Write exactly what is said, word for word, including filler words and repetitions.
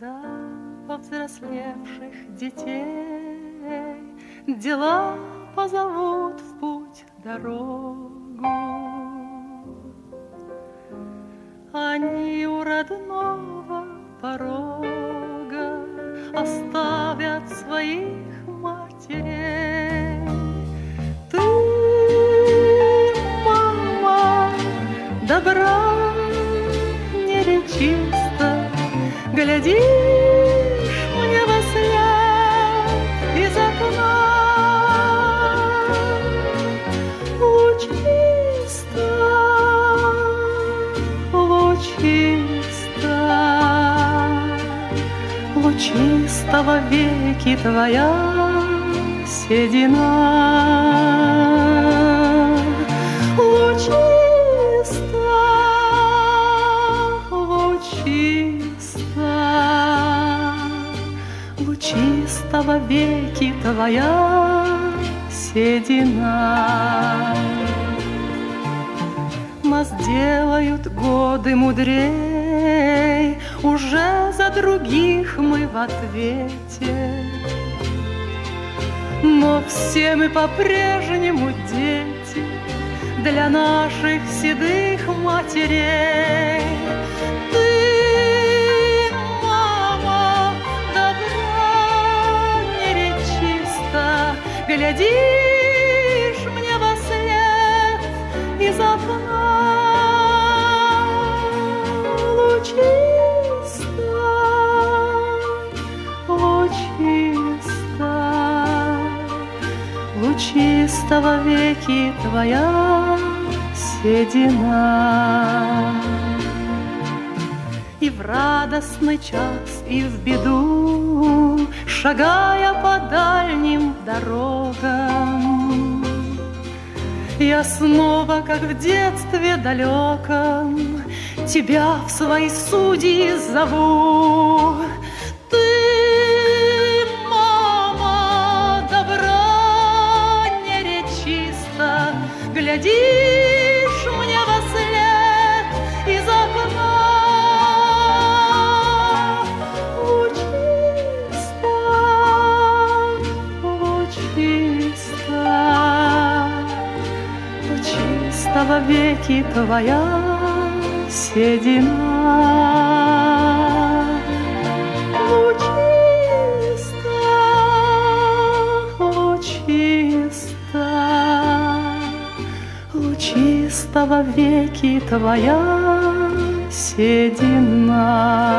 Когда повзрослевших детей дела позовут в путь дорогу, они у родного порога оставят своих матерей. Ты, мама, добра неречисто, глядишь мне вослед из окна. Лучисто, лучисто, лучисто вовеки твоя седина. Лучисто, лучисто вовеки твоя седина. Нас делают годы мудрей, уже за других мы в ответе, но все мы по-прежнему дети для наших седых матерей. Ты, мама, добра неречисто, глядишь мне вослед из окна. Лучисто, лучисто, лучисто вовеки твоя седина. И в радостный час, и в беду, шагая по дальним дорогам, я снова, как в детстве далеком, тебя в свои судьи зову. Ты, мама, добра неречисто, глядишь мне вослед из окна. Лучисто, лучисто, лучисто вовеки твоя седина. Лучисто, лучисто, лучисто вовеки твоя седина.